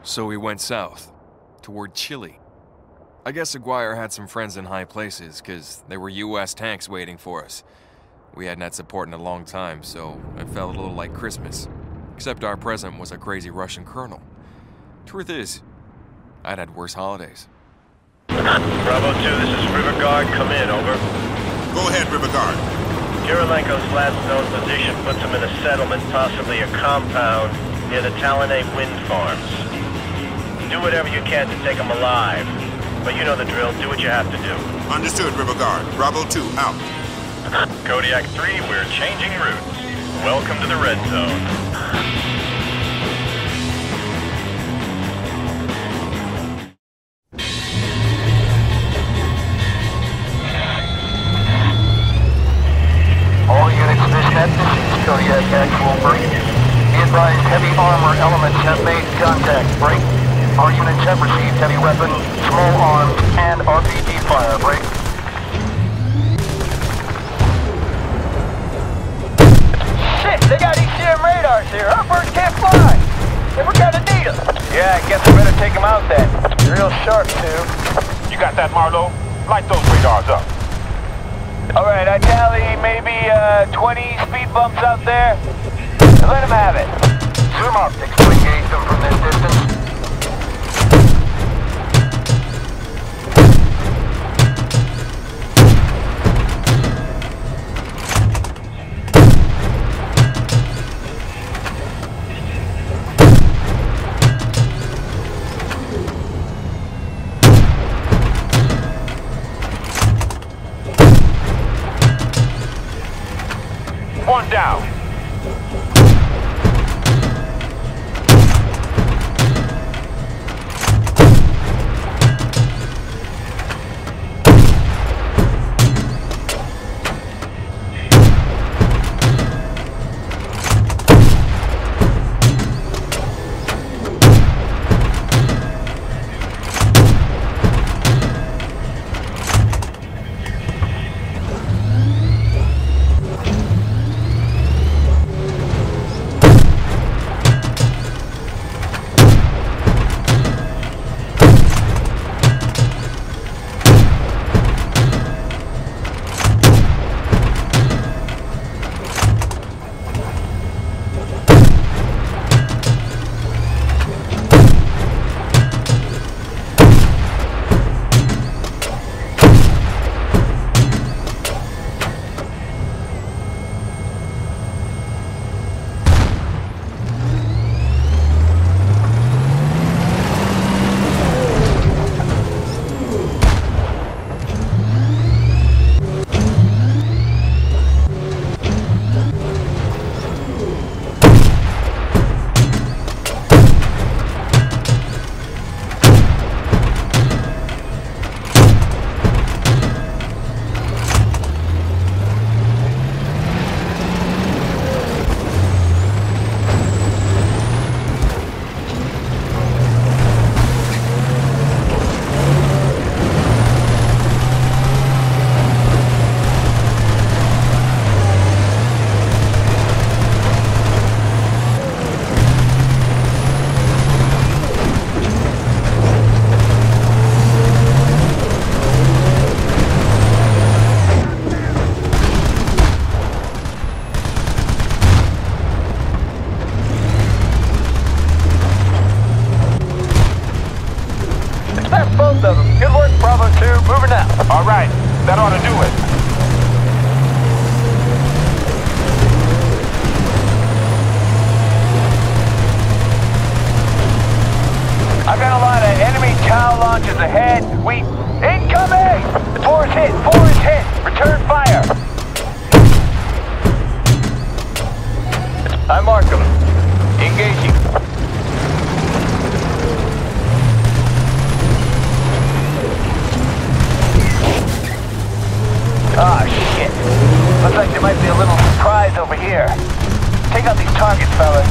So we went south, toward Chile. I guess Aguirre had some friends in high places, because there were US tanks waiting for us. We hadn't had support in a long time, so it felt a little like Christmas. Except our present was a crazy Russian colonel. Truth is, I'd had worse holidays. Bravo 2, this is River Guard. Come in, over. Go ahead, River Guard. Kirilenko's last known position puts him in a settlement, possibly a compound, near the Talanay wind farms. Do whatever you can to take him alive. But you know the drill, do what you have to do. Understood, River Guard. Bravo 2, out. Kodiak 3, we're changing routes. Welcome to the red zone. All units, this is Kodiak actual break. Be advised, heavy armor elements have made contact. Break. Our units have received heavy weapon, small arms, and RPG fire. Break. Shit, they got ECM radars here. Our birds can't fly. And we're gonna need them. Yeah, I guess we better take them out then. Real sharp, too. You got that, Marlowe? Light those radars up. All right, I tally maybe 20 speed bumps out there. Let them have it. Zoom optics to engage them from this distance. One down. Both of them. Good work, Bravo 2. Moving out. All right, that ought to do it. I've got a lot of enemy cow launches ahead. We... Incoming! 4 is hit. 4 is hit. Return fire. I mark them. Engaging. Ah, shit. Looks like there might be a little surprise over here. Take out these targets, fellas.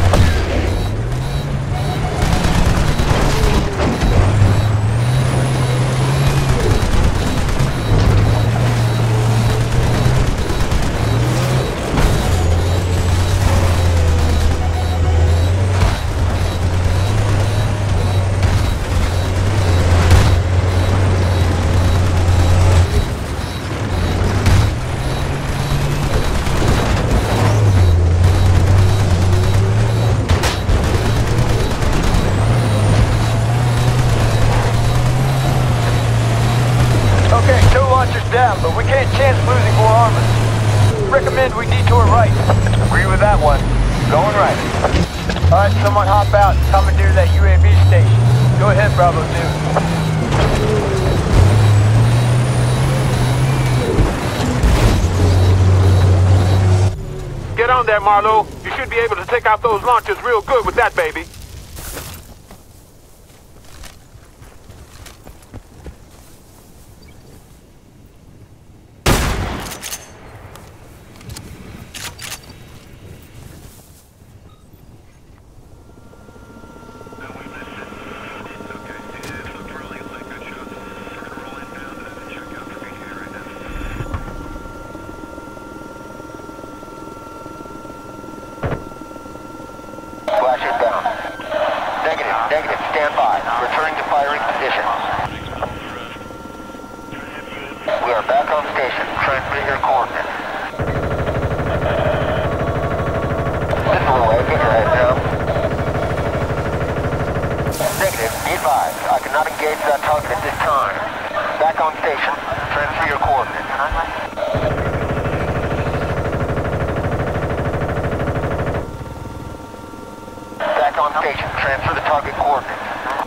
down, but we can't chance losing more armors. Recommend we detour right. Agree with that one. Going right. Alright, someone hop out and commandeer that UAV station. Go ahead, Bravo 2. Get on there, Marlowe. You should be able to take out those launchers real good with that, baby. Flash inbound. Negative. Stand by. Returning to firing position. We are back on station. Transmit your coordinates. Missile away. Get your head down. Negative. Be advised. I cannot engage that target at this time. Back on station. Transfer your coordinates. On station. Transfer the target coordinates.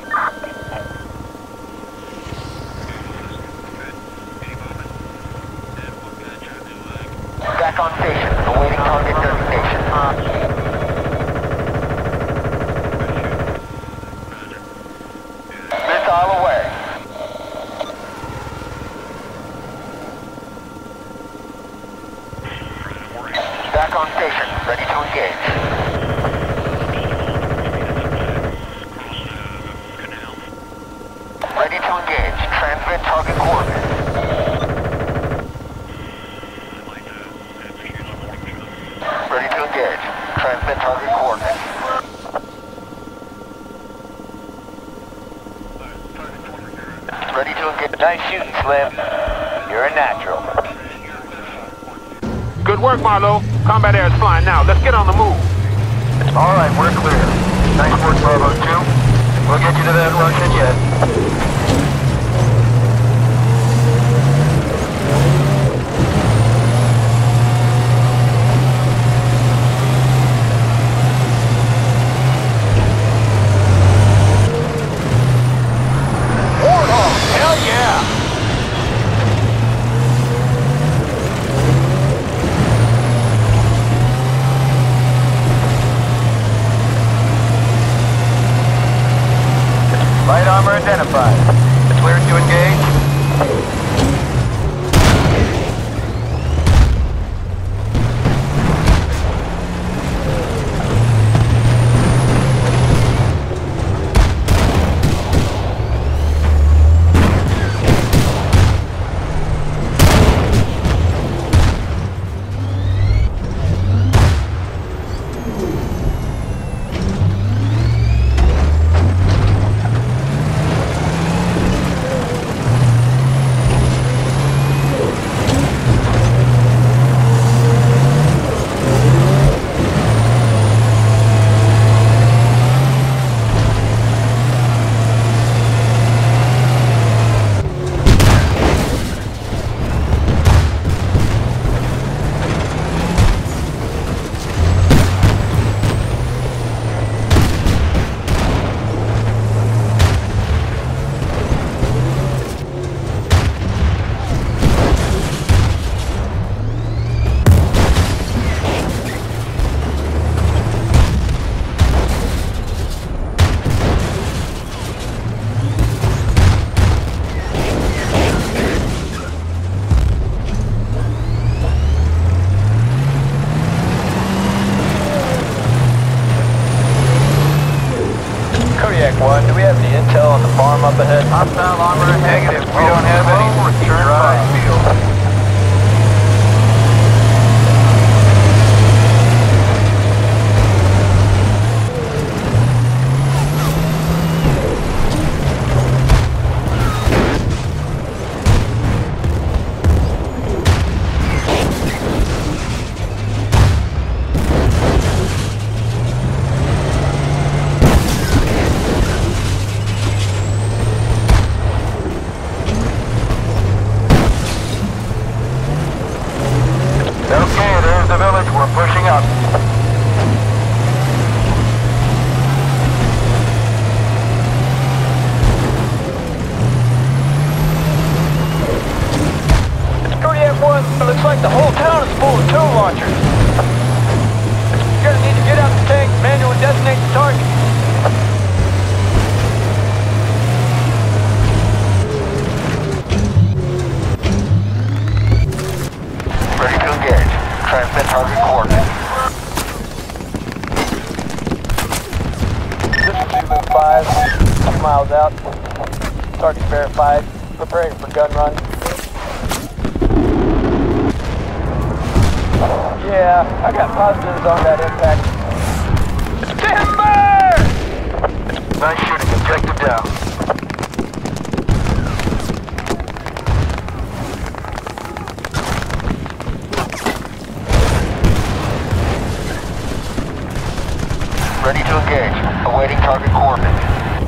Back on station. Awaiting target designation. Missile away. Back on station. Ready to engage. Ready to engage. Transmit target coordinates. Ready to engage. Transmit target coordinates. Ready to engage. Nice shooting, Slim. You're a natural. Good work, Marlowe. Combat air is flying now. Let's get on the move. All right, we're clear. Nice work, Bravo 2. We'll get you to that Russian yet. Hell yeah! Light armor identified. Cleared to engage. One, do we have any intel on the farm up ahead? Hostile armor negative. We don't have any. Return field. launchers. You're gonna need to get out the tank, manually designate the target. Ready to engage. Transmit target coordinates. This is Zulu 5, 2 miles out. Target verified. Preparing for gun run. Yeah, I got positives on that impact. Timber! Nice shooting. Objective down. Ready to engage. Awaiting target coordinates.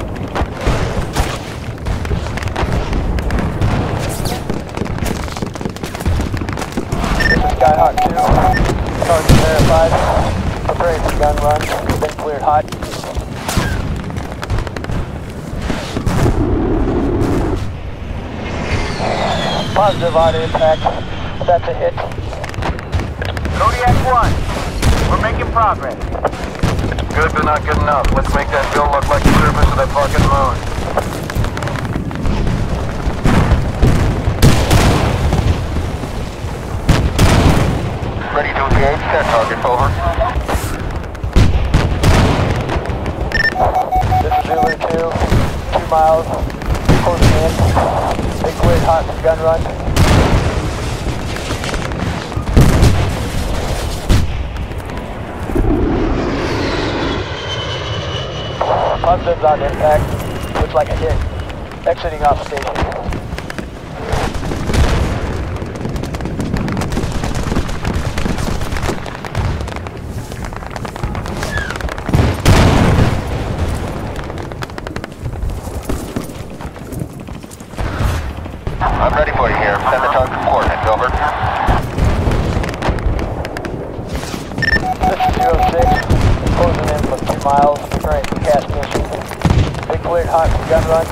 Skyhawk 2, target verified, preparing for gun run, been cleared hot. Positive on impact, that's a hit. Kodiak 1, we're making progress. Good but not good enough. Let's make that bill look like the surface of the fucking moon. Ready to engage? That target, over. This is Zulu 2, 2 miles, closing in. Been cleared hot for gun run. Positives on impact, looks like a hit. Exiting off station. I'm ready for you here. Send the target coordinates, over. This is 06, closing in for 2 miles, preparing for cast mission. Been cleared hot for gun run.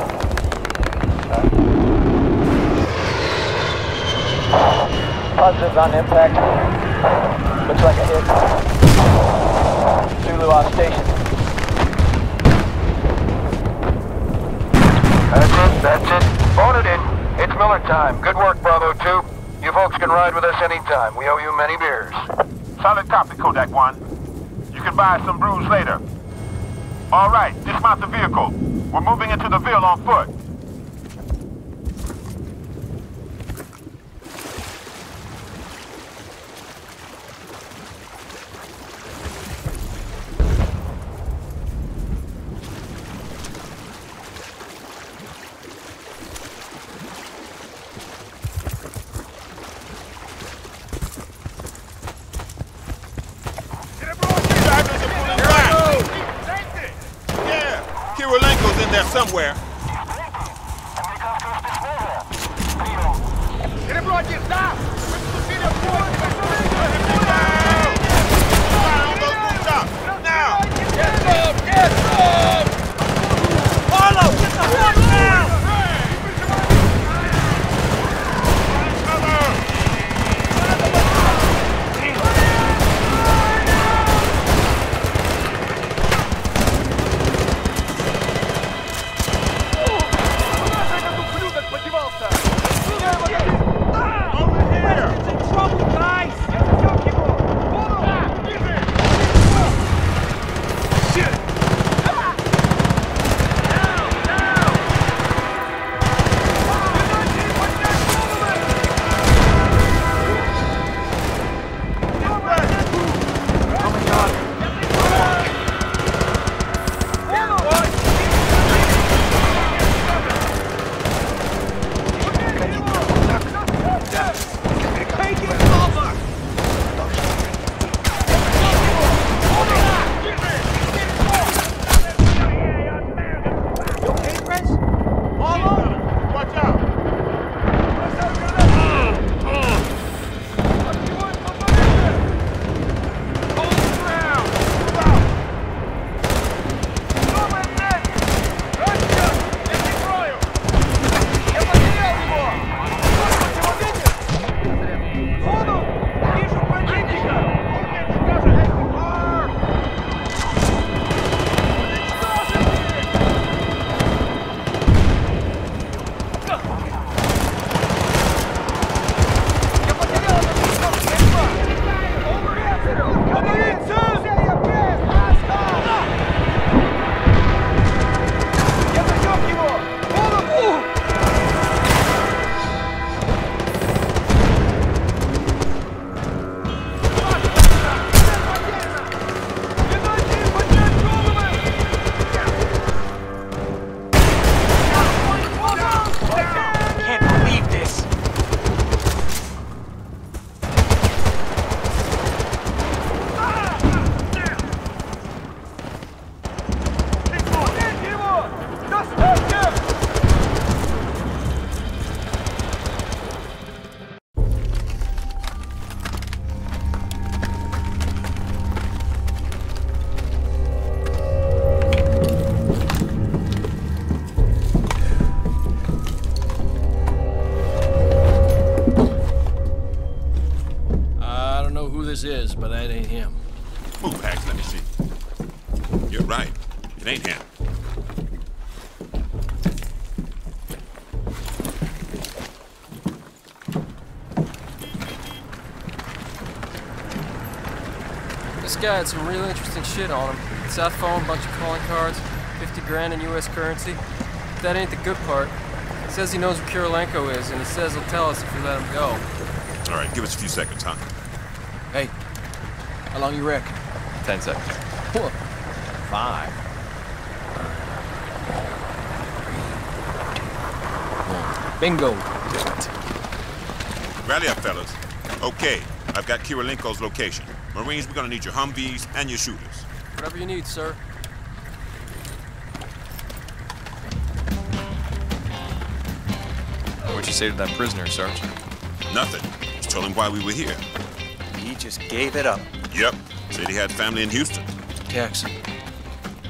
Positives on impact, looks like a hit. Zulu off station. That's it. Phone it in. It's Miller time. Good work, Bravo 2. You folks can ride with us anytime. We owe you many beers. Solid copy, Kodak 1. You can buy some brews later. All right, dismount the vehicle. We're moving into the Ville on foot. Kirilenko's in there somewhere. Ramirez is, but that ain't him. Move, Hax, let me see. You're right. It ain't him. This guy had some real interesting shit on him. South phone, bunch of calling cards, 50 grand in U.S. currency. But that ain't the good part. He says he knows where Kirilenko is, and he says he'll tell us if we let him go. All right, give us a few seconds, huh? Hey, how long you reckon? 10 seconds. 5. Bingo. Rally up, fellas. Okay, I've got Kirilenko's location. Marines, we're gonna need your Humvees and your shooters. Whatever you need, sir. What'd you say to that prisoner, Sergeant? Nothing. Just told him why we were here. He just gave it up. Yep. Said he had family in Houston. Tex.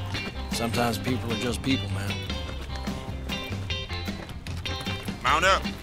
Sometimes people are just people, man. Mount up.